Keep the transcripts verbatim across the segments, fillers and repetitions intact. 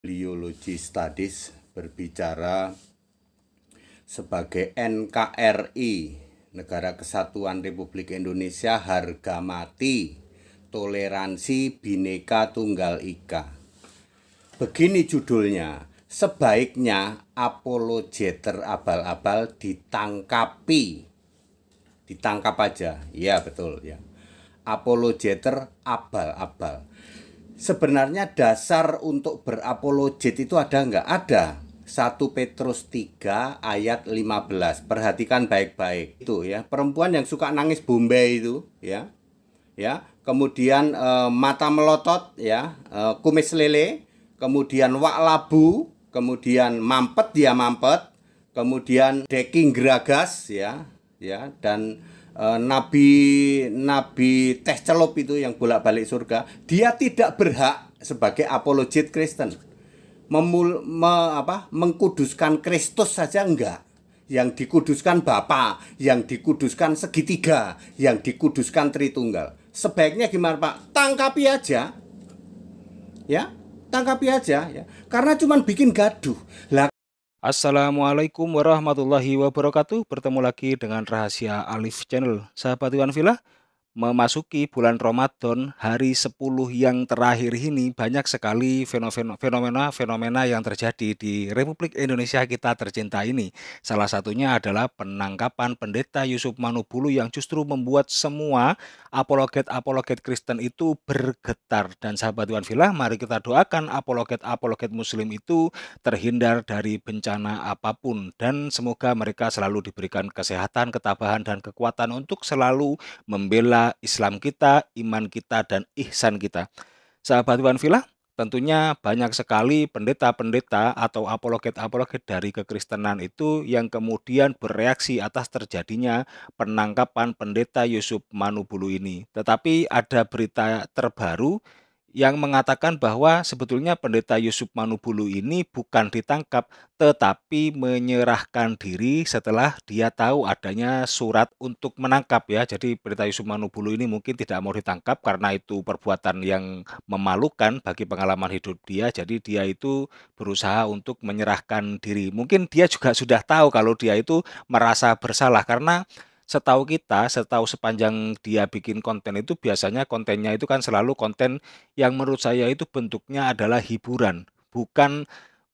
Biology Studies berbicara sebagai N K R I, Negara Kesatuan Republik Indonesia, harga mati, toleransi, Bhinneka Tunggal Ika. Begini judulnya, sebaiknya apologeter abal-abal ditangkapi. Ditangkap aja, ya betul ya. Apologeter abal-abal. Sebenarnya dasar untuk berapologet itu ada nggak? Ada. satu Petrus tiga ayat lima belas. Perhatikan baik-baik itu ya. Perempuan yang suka nangis Bombay itu ya. Ya, kemudian e, mata melotot ya, e, kumis lele, kemudian wak labu, kemudian mampet dia mampet, kemudian deking geragas ya, ya dan e, nabi nabi teh celup itu yang bolak-balik surga, dia tidak berhak sebagai apologet Kristen. Memul, me, apa, mengkuduskan Kristus saja enggak. Yang dikuduskan Bapa, yang dikuduskan segitiga, yang dikuduskan Tritunggal. Sebaiknya gimana Pak? Tangkapi aja. Ya, tangkapi aja ya. Karena cuman bikin gaduh. Lah. Assalamualaikum warahmatullahi wabarakatuh. Bertemu lagi dengan Rahasia Alif Channel. Sahabat Iwan Villa, memasuki bulan Ramadan, hari sepuluh yang terakhir ini banyak sekali fenomena-fenomena yang terjadi di Republik Indonesia kita tercinta ini. Salah satunya adalah penangkapan Pendeta Yusuf Manubulu yang justru membuat semua apologet-apologet Kristen itu bergetar. Dan sahabat Iwan Villa, mari kita doakan apologet-apologet Muslim itu terhindar dari bencana apapun. Dan semoga mereka selalu diberikan kesehatan, ketabahan, dan kekuatan untuk selalu membela Islam kita, iman kita, dan ihsan kita. Sahabat Iwan Villa, tentunya banyak sekali pendeta-pendeta atau apologet-apologet dari kekristenan itu yang kemudian bereaksi atas terjadinya penangkapan Pendeta Yusuf Manubulu ini. Tetapi ada berita terbaru yang mengatakan bahwa sebetulnya Pendeta Yusuf Manubulu ini bukan ditangkap, tetapi menyerahkan diri setelah dia tahu adanya surat untuk menangkap ya. Jadi Pendeta Yusuf Manubulu ini mungkin tidak mau ditangkap karena itu perbuatan yang memalukan bagi pengalaman hidup dia. Jadi dia itu berusaha untuk menyerahkan diri. Mungkin dia juga sudah tahu kalau dia itu merasa bersalah karena setahu kita, setahu sepanjang dia bikin konten itu biasanya kontennya itu kan selalu konten yang menurut saya itu bentuknya adalah hiburan, bukan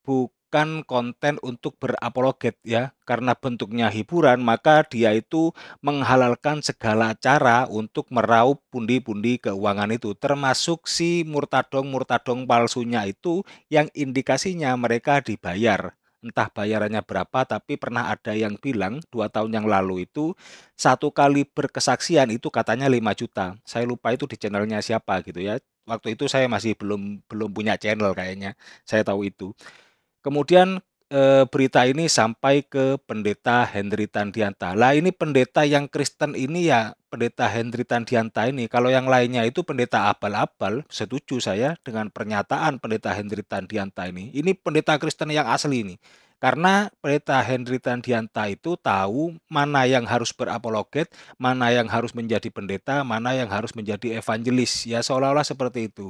bukan konten untuk berapologet ya. Karena bentuknya hiburan, maka dia itu menghalalkan segala cara untuk meraup pundi-pundi keuangan itu, termasuk si murtadong-murtadong palsunya itu yang indikasinya mereka dibayar. Entah bayarannya berapa, tapi pernah ada yang bilang dua tahun yang lalu itu satu kali berkesaksian itu katanya lima juta. Saya lupa itu di channelnya siapa gitu ya. Waktu itu saya masih belum belum punya channel kayaknya. Saya tahu itu. Kemudian eh, berita ini sampai ke Pendeta Henry Tandianta. Lah ini pendeta yang Kristen ini ya Pendeta Henry Tandianta ini. Kalau yang lainnya itu pendeta abal-abal, setuju saya dengan pernyataan Pendeta Henry Tandianta ini. Ini pendeta Kristen yang asli ini. Karena Pendeta Henry Tandianta itu tahu mana yang harus berapologet, mana yang harus menjadi pendeta, mana yang harus menjadi evangelis. Ya seolah-olah seperti itu.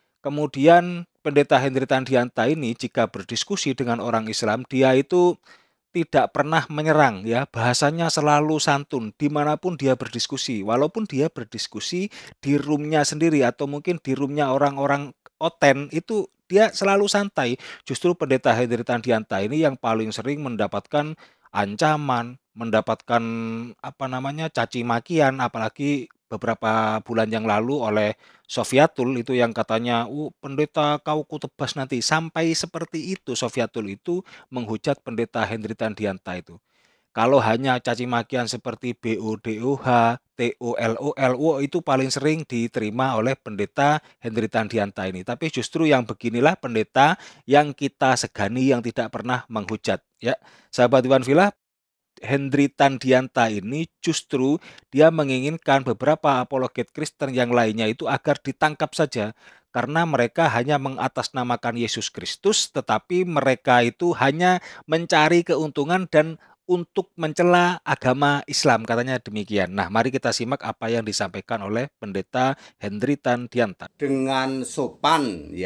Kemudian Pendeta Henry Tandianta ini jika berdiskusi dengan orang Islam, dia itu tidak pernah menyerang ya, bahasanya selalu santun dimanapun dia berdiskusi, walaupun dia berdiskusi di roomnya sendiri atau mungkin di roomnya orang-orang oten itu dia selalu santai. Justru Pendeta Henry Tandianta ini yang paling sering mendapatkan ancaman, mendapatkan apa namanya caci makian, apalagi beberapa bulan yang lalu oleh Sofiatul itu yang katanya, "Uh, pendeta kau kutebas nanti." Sampai seperti itu Sofiatul itu menghujat Pendeta Henry Tandianta itu. Kalau hanya caci makian seperti B O D O H, T O L O L, oh, itu paling sering diterima oleh Pendeta Henry Tandianta ini. Tapi justru yang beginilah pendeta yang kita segani, yang tidak pernah menghujat. Ya, sahabat Iwan Villa, Henry Tandianta ini justru dia menginginkan beberapa apologet Kristen yang lainnya itu agar ditangkap saja. Karena mereka hanya mengatasnamakan Yesus Kristus, tetapi mereka itu hanya mencari keuntungan dan untuk mencela agama Islam, katanya demikian. Nah, mari kita simak apa yang disampaikan oleh Pendeta Henry Tandianta. Dengan sopan ya,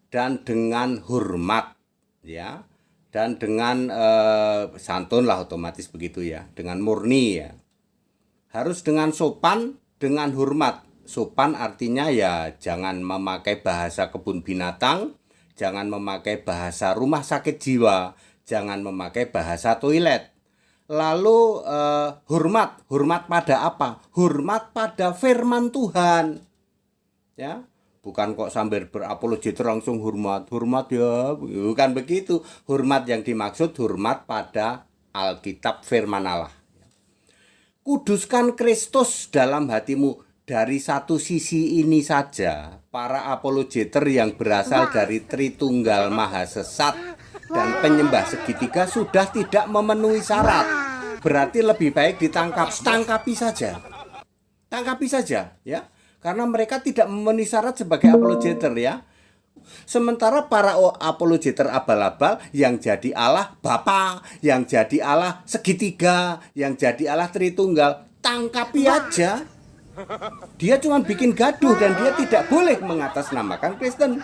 dan dengan hormat, ya, dan dengan eh, santun lah otomatis begitu ya, dengan murni ya. Harus dengan sopan, dengan hormat. Sopan artinya ya jangan memakai bahasa kebun binatang, jangan memakai bahasa rumah sakit jiwa, jangan memakai bahasa toilet. Lalu eh, hormat, hormat pada apa? Hormat pada firman Tuhan. Ya, bukan kok sambil berapologeter langsung hormat, hormat ya, bukan begitu. Hormat yang dimaksud hormat pada Alkitab firman Allah. Kuduskan Kristus dalam hatimu. Dari satu sisi ini saja, para apologeter yang berasal dari Tritunggal Maha Sesat dan penyembah segitiga sudah tidak memenuhi syarat. Berarti lebih baik ditangkap, tangkapi saja. Tangkapi saja, ya. Karena mereka tidak memenuhi syarat sebagai apologeter, ya. Sementara para apologeter abal-abal yang jadi Allah Bapa, yang jadi Allah segitiga, yang jadi Allah Tritunggal, tangkapi aja. Dia cuma bikin gaduh dan dia tidak boleh mengatasnamakan Kristen.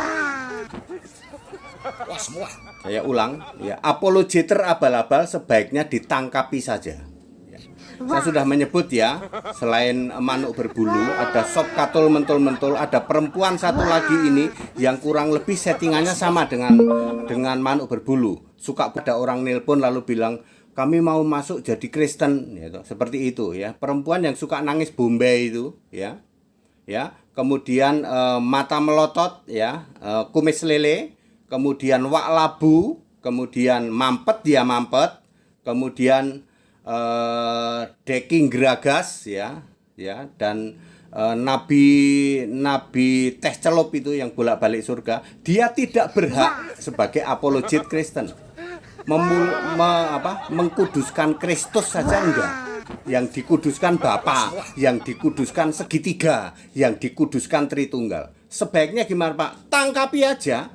Saya ulang, ya, apologeter abal-abal sebaiknya ditangkapi saja. Ya. Saya sudah menyebut ya, selain manuk berbulu, ada sop katul mentul-mentul, ada perempuan satu lagi ini yang kurang lebih settingannya sama dengan dengan manuk berbulu. Suka pada orang nelpon lalu bilang, kami mau masuk jadi Kristen, gitu. Seperti itu ya. Perempuan yang suka nangis Bombay itu, ya, ya. Kemudian e, mata melotot, ya, e, kumis lele, kemudian wak labu, kemudian mampet dia mampet, kemudian e, deking geragas, ya, ya, dan e, nabi nabi teh celup itu yang bolak-balik surga, dia tidak berhak sebagai apologet Kristen. Memul, me, apa, mengkuduskan Kristus saja enggak. Yang dikuduskan Bapa, yang dikuduskan segitiga, yang dikuduskan Tritunggal. Sebaiknya gimana Pak? Tangkapi aja.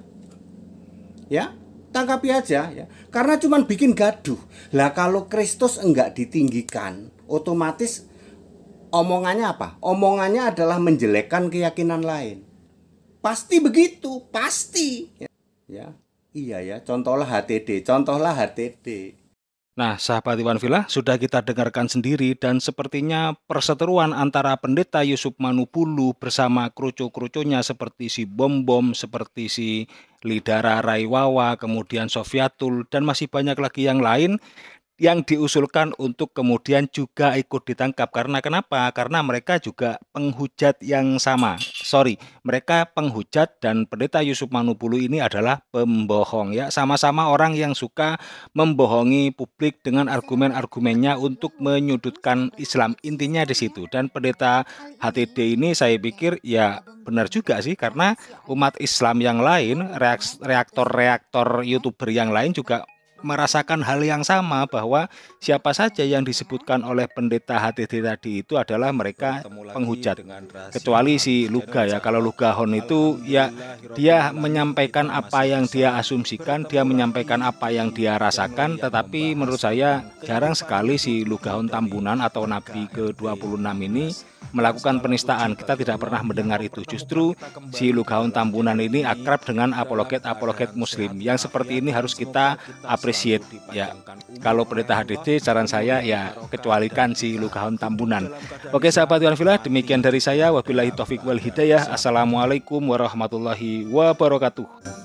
Ya, tangkapi aja ya. Karena cuman bikin gaduh. Lah kalau Kristus enggak ditinggikan, otomatis omongannya apa? Omongannya adalah menjelekkan keyakinan lain. Pasti begitu, pasti. Ya. Iya ya, contohlah H T D, contohlah H T D. Nah, sahabat Iwan Villa, sudah kita dengarkan sendiri dan sepertinya perseteruan antara Pendeta Yusuf Manupulu bersama kruco-kruconya seperti si Bom-Bom, seperti si Lidara Raiwawa, kemudian Sofiatul, dan masih banyak lagi yang lain yang diusulkan untuk kemudian juga ikut ditangkap. Karena kenapa? Karena mereka juga penghujat yang sama. Sorry, mereka penghujat dan Pendeta Yusuf Manupulu ini adalah pembohong ya. Sama-sama orang yang suka membohongi publik dengan argumen-argumennya untuk menyudutkan Islam. Intinya di situ. Dan Pendeta H T D ini saya pikir ya benar juga sih, karena umat Islam yang lain, reaktor-reaktor YouTuber yang lain juga merasakan hal yang sama, bahwa siapa saja yang disebutkan oleh Pendeta H T D tadi itu adalah mereka penghujat, kecuali si Luga ya. Kalau Luga Hon itu ya dia menyampaikan apa yang dia asumsikan, dia menyampaikan apa yang dia rasakan, tetapi menurut saya jarang sekali si Luga Hon Tambunan atau Nabi ke dua puluh enam ini melakukan penistaan. Kita tidak pernah mendengar itu. Justru si Luga Hon Tambunan ini akrab dengan apologet-apologet muslim. Yang seperti ini harus kita appreciate ya. Kalau Pendeta H T D, saran saya ya kecualikan si Luga Hon Tambunan. Oke sahabat Iwan Villa, demikian dari saya. Wabillahi taufik wal hidayah. Assalamualaikum warahmatullahi wabarakatuh.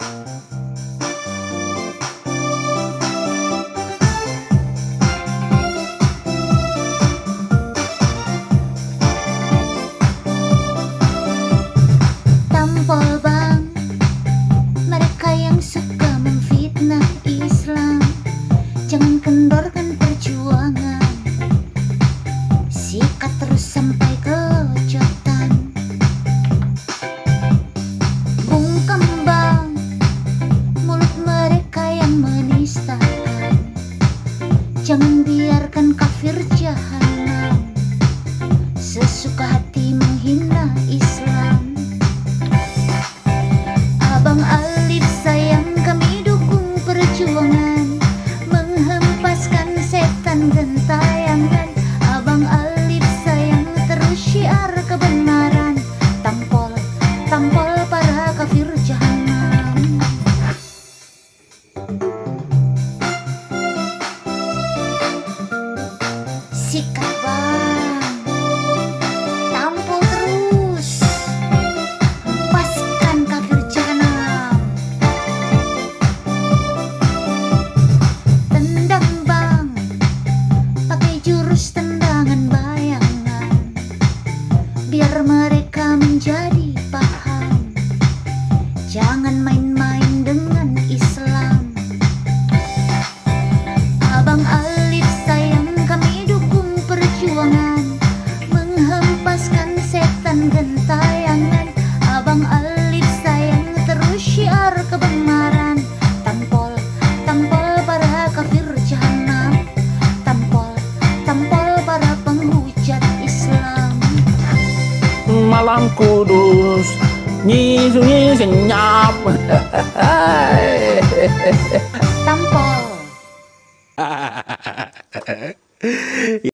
Tampol bang, mereka yang suka memfitnah Islam, jangan kendorkan perjuangan, sikat terus sampai kejutan. Bungkam bang, Kudus nyi sunyi senyap. Tampol.